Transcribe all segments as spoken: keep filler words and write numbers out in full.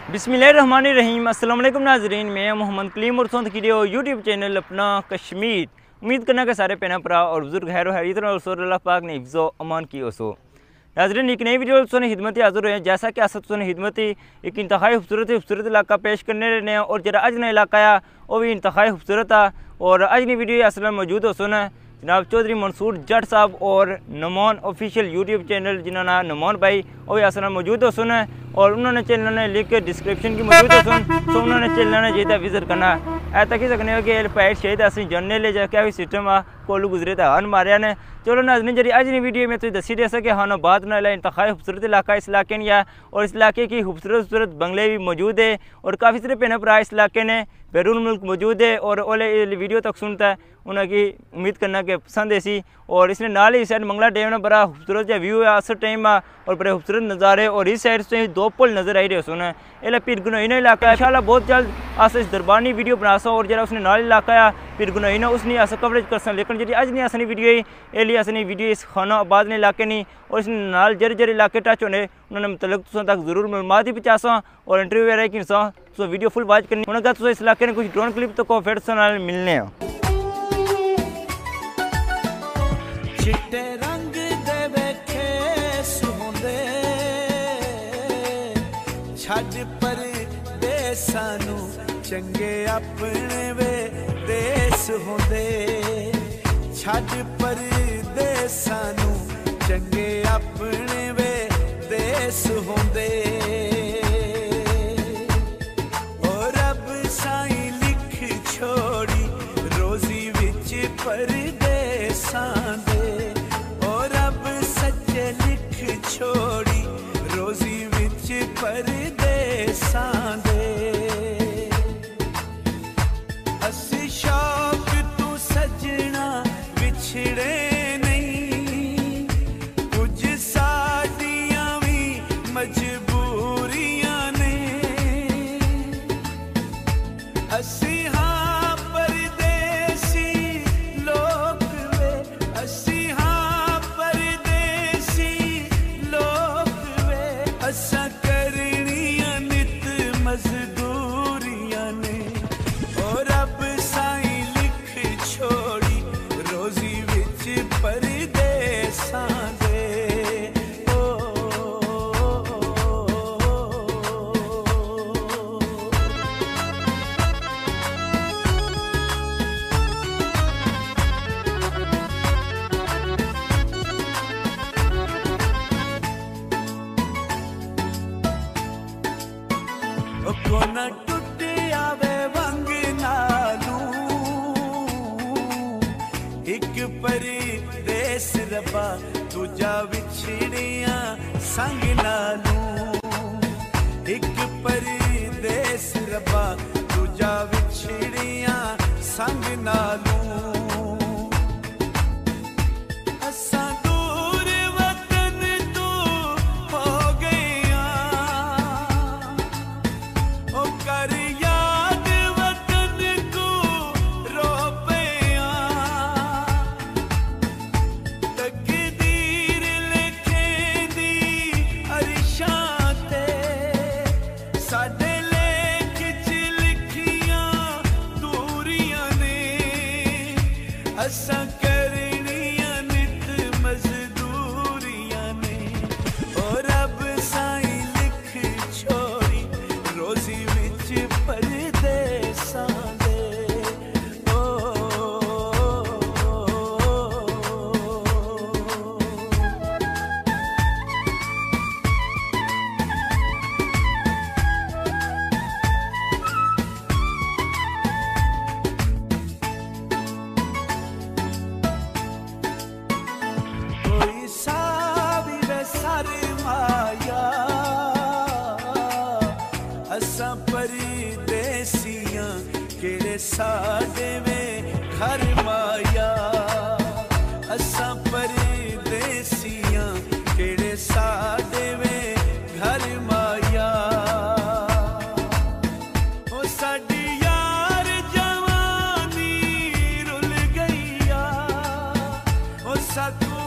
बिस्मिल्लाहिर्रहमानिर्रहीम। अस्सलाम वालेकुम नाज़रीन, मैं मोहम्मद कलीम और सोंद कीडियो यूट्यूब चैनल अपना कश्मीर। उम्मीद करना कि सारे पैना भरा और बुजुर्ग खैर हैरियत और सोर अल्लाह पाक ने हिफ्ज़ो अमान की ओसो। नाज़रीन, एक नई वीडियो सुन हिदमत हाज़िर हुए हैं। जैसा कि असद सुन हिदमत एक इंतहाई खूबसूरत खूबसूरत इलाका पेश करने रहने हैं और जरा अज ना इलाका है वह भी इंतहाई खूबसूरत है। और अज की वीडियो असल में मौजूद हो सुन जनाब चौधरी मंसूर जट साहब और नमान ऑफिशियल यूट्यूब चैनल जिन्होंने नमान भाई वो भी असल में मौजूद हो सुन और उन्होंने चैनल ने लिख के डिस्क्रिप्शन की मौजूद हो सुन तो उन्होंने चैनल ने जिदा विजिट करना है तक ही सकने कि पैट शहीद अस जानने ले क्या भी सिस्टम आ कोलू गुजरे तो हन मारिया ने। चलो नाज़रीन, जी अज की वीडियो में तुझे दसी दे सके हाँ बात ना इंतहाई खूबसूरत इलाका इस इलाके ने और इस इलाके की खूबसूरत खूबसूरत बंगले भी मौजूद है और काफ़ी सारे भैन भरा इस इलाके ने बैरून मुल्क मौजूद है और ओले वीडियो तक सुनता है उनकी उम्मीद करना कि पसंद ऐसी। और इसने नाल ही इस साइड मंगला डैम में बड़ा खूबसूरत जो व्यू है असर टाइम आ और बड़े खूबसूरत नज़ारे और इस साइड से दो पुल नज़र आई रहे सुना एला पीर गुनोइना इलाका है। इंशाल्लाह बहुत जल्द अस इस दरबानी वीडियो बना सो और जरा उसने नाल इलाका है पीर गुनोइना उसने अस कवरेज कर सकें। लेकिन जी अज नहीं असनी वीडियो ही एली असनी वीडियो इस खाना आबाद ने इलाके नहीं और इसने नाल जर जर इलाके टच होने उन्होंने मतलब तुम तक जरूर मालूमात ही पहुँचा सा और इंटरव्यू वगैरह की सा तो वीडियो फुल वॉच करनी उन्होंने कहा इस इलाके ने कुछ ड्रोन क्लिप तो को फिर नाल मिलने चिट्टे रंग दे वेखे सुहोंदे छड्ड पर देसां नूं चंगे अपने वे देस होंदे छड्ड पर देसां नूं चंगे अपने वे देस होंदे और रब साईं लिख छोड़ी रोजी विच परदेसां दे और रब सच्चे लिख छोड़ी रोजी विच परदेसां दे। असी शौक तू सजना विछड़े नहीं कुछ साडियां भी मजबूरियां ने असी हाँ परदेसी लोग वे असी हाँ परदेसी लोग वे असा करनियां नित मजदूरियां ने और रब साईं लिख छोड़ी रोजी विच परदेसां दे। ओ, ओ, ओ, कोना टुट आवे वंग नालू एक परदेस रबा दूजा विछड़ियां संग नालू एक परदेस रबा दूजा विछड़ियां संग नालू असा दूर वतन तू हो गया ओ कर याद वतन को रो पिया तकदीर लिखेंदी अरशां ते साडे लेख च लिखियां दूरियां ने असां करनियां नित मजदूरियां ने और रब साईं लिख छोड़ी रोजी विच परदेसां दे। ओ, कोई सावी वे सर माया असां परदेसियां केड़े साडे वे घर माया असां परदेसियां केड़े साडे वे घर माया ओ साडी यार जवानी रुल गई आ ओ साकू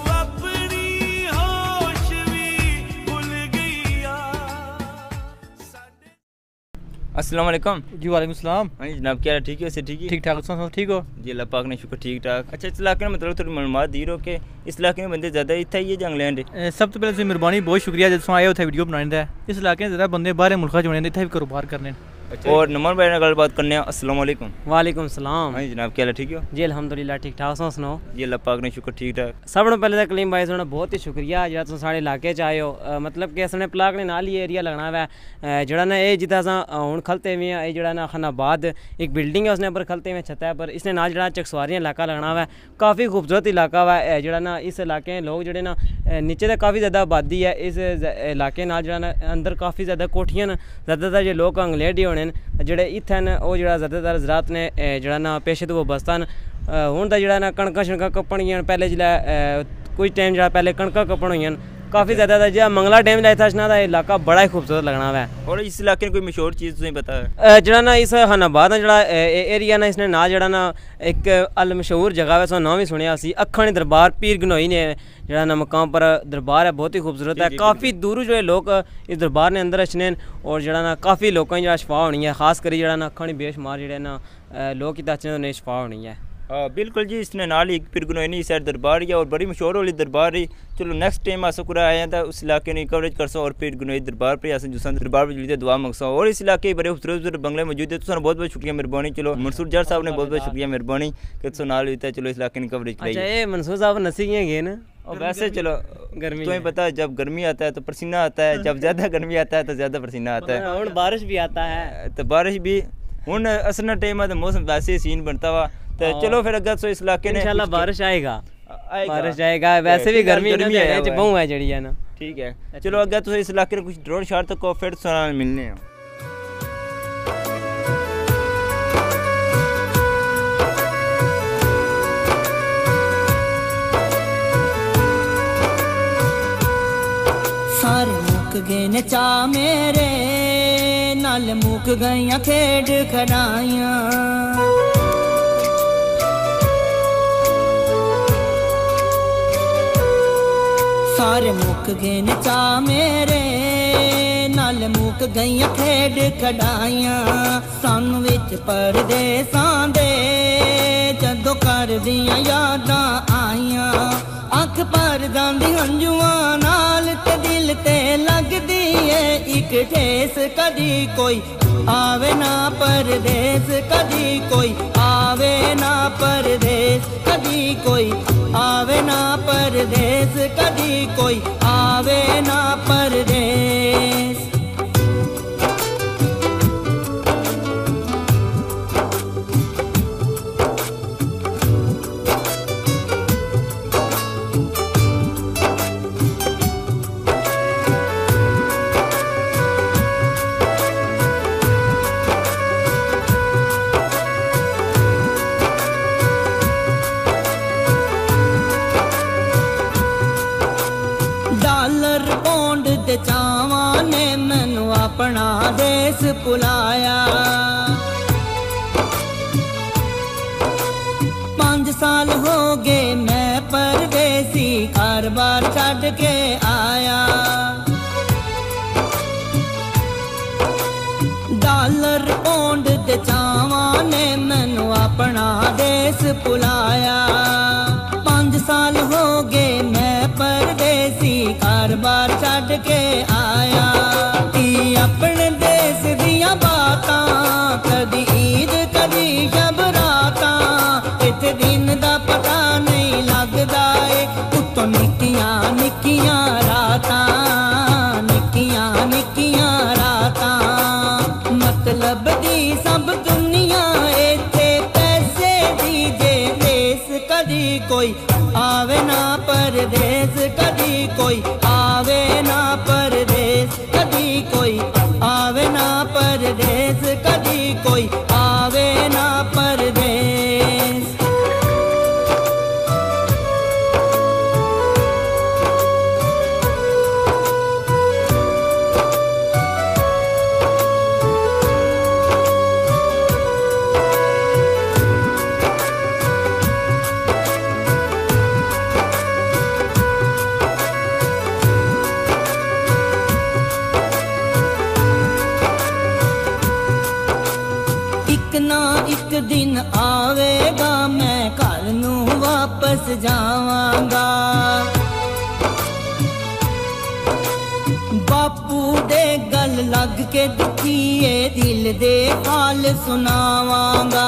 अस्सलाम वालेकुम। जी वालेकुम सलाम। हाँ जी जनाब, क्या ठीक है? से ठीक है? ठीक ठाक सुनो ठीक हो? जी अल्लाह पाक ने शुक्र ठीक ठाक। अच्छा, इस इलाके में मतलब थोड़ी मालूमात दी रहो कि इस इलाके में बंदे ज़्यादा इतना ही है जंगलैंड? सब तो पहले तुम मेहरबानी बहुत शुक्रिया जो आए हो वीडियो बनाने का। इस इलाके में ज़्यादा बंदे बाहर मुल्क चुने इतना भी कारोबार करने। अच्छा, और नमन भाई नाल गलबात करने। अस्सलाम वालेकुम। वालेकुम सलाम। हाँ जी जनाब, क्या ठीक हो? जी अल्हम्दुलिल्लाह ठीक ठाक। सो सुनाओ? जी अल्लाह पाक ने शुक्र ठीक ठाक। सब तो पहले तो कलीम भाई सुना बहुत ही शुक्रिया जो तुम साढ़े इलाके च आए हो। अ, मतलब कि असने प्लाक ने नाल ही एरिया लगना हुआ है जड़ा ना ये जितना असा हूँ खलते हुए हैं, जड़ा ना खनाबाद एक बिल्डिंग है उसने ऊपर खलते हुए छत है पर इसने नाल जड़ा चकसवारियाँ इलाका लगना हुआ है। काफ़ी खूबसूरत इलाका हुआ है जड़ा ना इस इलाके लोग जड़े ना नीचे तो काफ़ी ज़्यादा आबादी है। इस इलाके नाल जड़ा ना अंदर काफ़ी ज़्यादा कोठियां न। ज़्यादातर जो लोग अंग्लेड ही होने जेह्ड़े इत्थै न ओह् जेह्ड़ा ज़्यादातर ज़रात ने जेह्ड़ा ना पेशे तो वाबस्ता न। हून तां जेह्ड़ा ना कणकां शनकां कप्पनियां पैह्ले जिसलै कुछ टाइम जेह्ड़ा पैह्ले कणकां कप्पन होइयां काफ़ी ज़्यादा जेह्ड़ा मंगला डैम दा इत्थै दा इलाका बड़ा ही खूबसूरत लगना हुआ है। और इस इलाके में कोई मशहूर चीज़ तुसें पता है? जेह्ड़ा ना इस खनाबाद जेह्ड़ा एरिया ना इसने ना जेह्ड़ा ना एक अल मशहूर जगह है, नाम भी सुनेआ सी अक्खानी दरबार पीर गनोई ने जेह्ड़ा ना मकाम पर दरबार है, बहुत ही खूबसूरत है। काफ़ी दूरों जो लोग इस दरबार ने अंदर अच्छने और जेह्ड़ा ना काफ़ी लोगों की शफा होनी है, खास करी जेह्ड़ा ना अक्खां बेशुमार जेह्ड़े ना लोग इत्थै अच्छने उ'नें शफा होनी है। हाँ बिल्कुल जी, इसने नाल ही पीर गनोई साइड दरबार ही और बड़ी मशहूर वाली दरबार ही। चलो नेक्स्ट टाइम अस कुरा आए हैं उस इलाके ने कवरेज करसो और पीर गनोई दरबार पर अस जुसन दरबार पर जुड़े दुआ मंगसो। और इस इलाके बड़े खूबसूरत खूबसूरत बंगले मौजूद है। तुम बहुत बहुत शुक्रिया मेहरबानी। चलो मंसूर जट साहब ने बहुत बहुत शुक्रिया मेहरबानी कि तुम नाल होता है। चलो इस इलाके की कवरेज कराई। अच्छा, ये मंसूर साहब नसी गए ना? और वैसे चलो गर्मी तुम्हें पता है जब गर्मी आता है तो पसीना आता है, जब ज़्यादा गर्मी आता है तो ज़्यादा पसीना आता है, और बारिश भी आता है तो बारिश भी। हूँ असना टाइम है तो मौसम वैसे ही सीन बनता हुआ तो चलो फिर अगर सो इस इलाके ने इंशाल्लाह बारिश आएगा आएगा। बारिश आएगा। वैसे भी गर्मी गर्मी है बहु है जड़ी है ना। ठीक है, चलो अगर तुम इस इलाके में कुछ ड्रोन शार तक को फिर सुना मिलने हैं। सारे मुक गए ने चा मेरे नाल मुक गईयां खेड खड़ाइयां। सारे मुक गए ने चा मेरे नाल मुक गईयां खेड खड़ाइयां। सानू विच परदेसां दे जदों कर दियां यादां आइयां। अख भर जांदी हंजुआं नाल ते दिल ते लगदी है इक ठेस। कदी कोई आवे ना परदेस, कदी कोई आवे ना परदेस, कदी कोई आवे ना परदेस, कदी कोई आवे ना परदेस। चावां ने मैनू अपना देश भुलाया। पांच साल हो गए मैं परदेसी घर बार छड़ के आया। डॉलर पौंड ते चावां ने मैनू अपना देश भुलाया। पांच साल हो गए मैं परदेसी घर बार छड़ के आया। की अपने देश दियां बातां कदी ईद कदी जब रातां इत्थे दिन दा पता नहीं लगदा ए। उत्तों निक्कियां निक्कियां रातां निक्कियां निक्कियां रातां मतलब दी सब दुनिया इत्थे पैसे दी जे देश। कदी कोई आवे ना परदेस, कदी कोई आवे ना परदेस, कदी कोई आवे ना परदेस, कदी कोई आवे ना परदेस। एक ना एक दिन आवेगा मैं घर नू वापस जावांगा। बापू दे गल लग के दुखीए दिल दे हाल सुनावांगा।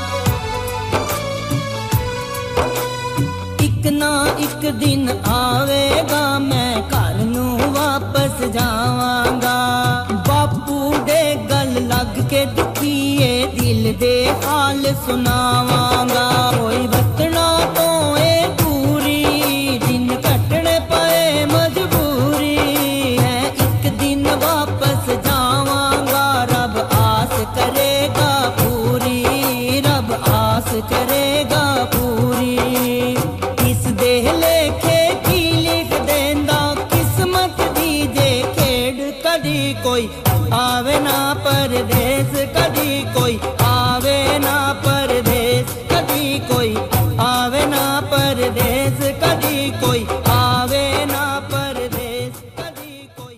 एक ना एक दिन आवेगा मैं घर नू वापस जावांगा। बापू दे गल लग के दुखीए दिल दे हाल सुनावांगा। कोई वतना तो ए पूरी दिन कटने पए मजबूरी है। एक दिन वापस जावांगा रब आस करेगा पूरी, रब आस करेगा पूरी। इस दे लेखे की लिख देंदा किस्मत दी जे खेड़। कदी कोई आवे ना परदेस, कदी कोई आवे ना परदेस, कदी कोई आवे ना परदेस, कदी कोई आवे ना परदेस, कदी कोई।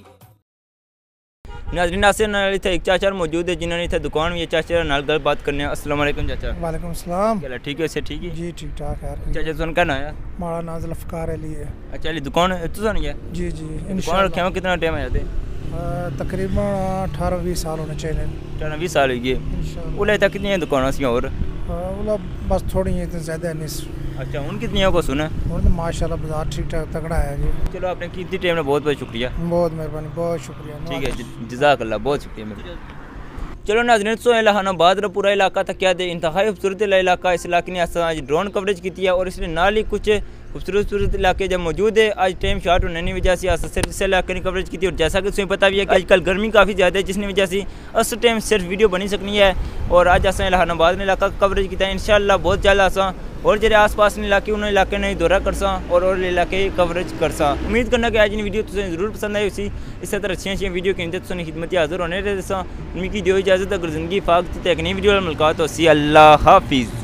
नाज़रीन नासिर नाल इत्थे एक चाचा मौजूद है जिन्होंने इत्थे दुकान भी है। चाचा नाल गल बात करने। अस्सलाम वालेकुम चाचा। वालेकुम सलाम। क्या ठीक है? से ठीक है जी ठीक ठाक है। चाचा तुम क्या ना है? माड़ा नाज़ ज़ुल्फ़कार अली है। अच्छा अली दुकान तुसा नहीं है? जी जी दुकान इंशाल्लाह। रखे हुए कितना टाइम है जाते? तकरीबन अठारह बीस साल होने चाहिए अठारह बीस साल हो गए। इंशाल्लाह। उले तक कितनी दुकान सी और? बोला बस थोड़ी है, इतनी ज़्यादा नहीं। अच्छा उन कितनी है को सुना? और तो माशाल्लाह बाजार ठीक ठाक तगड़ा है जी। चलो आपने कितनी टाइम में बहुत बहुत शुक्रिया। बहुत मेहरबानी, बहुत शुक्रिया। ठीक है जज़ाकल्लाह, बहुत शुक्रिया मेरे। चलो नाज़रीन सो इलाहाबाद का पूरा इलाका तक क्या दे इंतहाई खूबसूरत इलाका। इस इलाके ने आज ड्रोन कवरेज की है और इसलिए नाल ही कुछ खूबसूरत खूबसूरत इलाके जब मौजूद है। आज टाइम शॉर्ट होने की वजह से अस सिर्फ इस इलाके की कवरेज की। और जैसा कि तुम्हें पता भी है कि आजकल गर्मी काफ़ी ज़्यादा है जिसकी वजह से उस टाइम सिर्फ वीडियो बनी सकनी है। और आज अस इलाहाबाद ने इलाका कवरेज किया इंशाअल्लाह बहुत जल्द असा और जो आस पास इलाके उन्होंने इलाके ने दौरा कर सा और और इलाके कवरेज कर सा। उम्मीद करना कि आज वीडियो तुझे जरूर पसंद आई उसी इस तरह अच्छी अच्छी वीडियो के तुझे खिदमत हाजिर होने दे सा। उनकी दो इजाज़त अगर ज़िंदगी फाक तो एक नई वीडियो मुलाकात हो सी। अल्लाह हाफिज़।